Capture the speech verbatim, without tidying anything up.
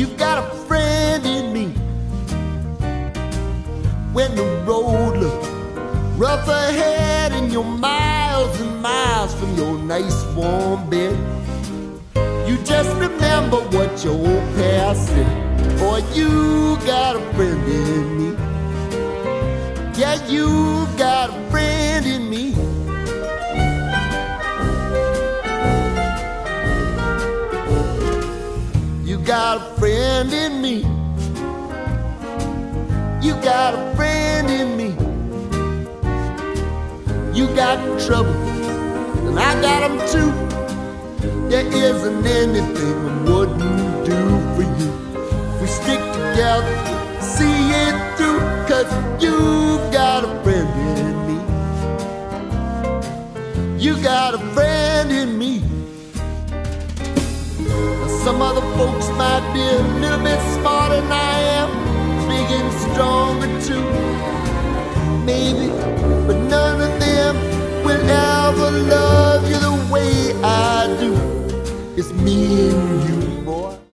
You've got a friend in me. When the road looks rough ahead and you're miles and miles from your nice warm bed, you just remember what your old past said. Boy, you got a friend in me. Yeah, you got a friend in me. You got a friend in me. You got a friend in me. You got trouble, and I got them too. There isn't anything I wouldn't do for you. We stick together, see it through, 'cause you've got a friend in me. You got a friend in me. Now, some other folks might be a little bit smarter than I am, big and stronger too, maybe, but none of them will ever love you the way I do. It's me and you.